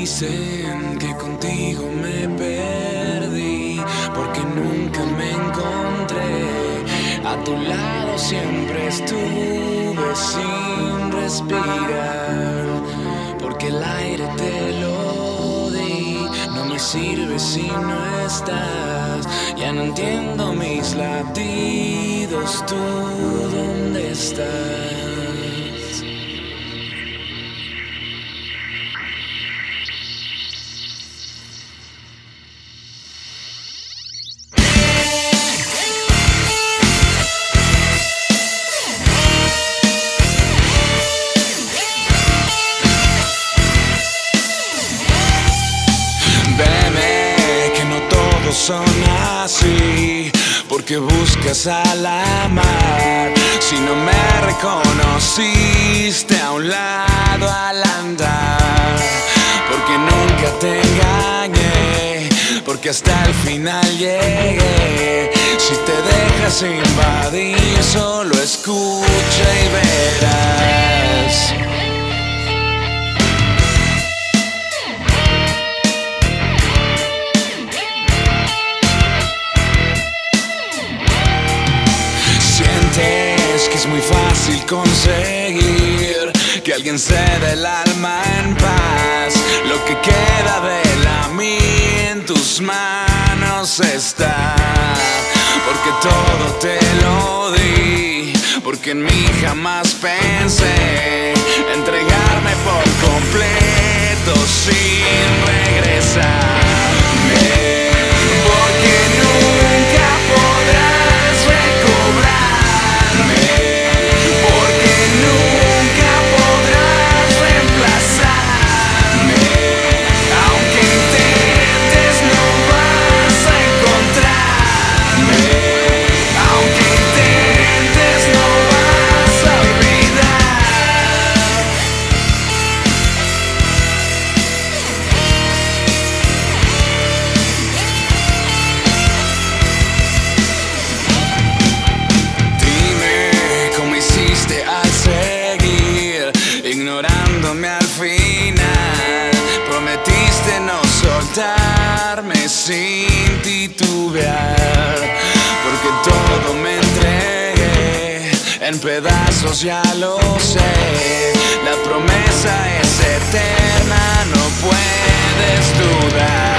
Dicen que contigo me perdí, porque nunca me encontré. A tu lado siempre estuve sin respirar, porque el aire te lo di. No me sirve si no estás. Ya no entiendo mis latidos. ¿Tú dónde estás? Son así, porque buscas a la mar. Si no me reconociste a un lado al andar, porque nunca te engañé, porque hasta el final llegué. Si te dejas invadir, solo escucha y verás. Que es muy fácil conseguir que alguien se dé el alma en paz. Lo que queda de la mía en tus manos está, porque todo te lo di, porque en mí jamás pensé entregarme por completo sin regresarme, porque nunca podrás recobrar. Ignorándome al final, prometiste no soltarme sin titubear, porque todo me entregué en pedazos, ya lo sé. La promesa es eterna, no puedes dudar.